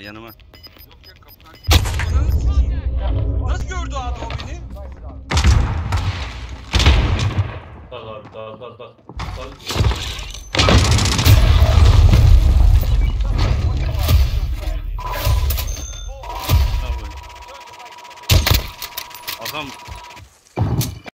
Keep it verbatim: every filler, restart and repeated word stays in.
yanıma. Yok ya kapıdan. Ananı sikeyim. Nasıl gördü abi o beni? Sal abi sal sal sal. Sal. Adam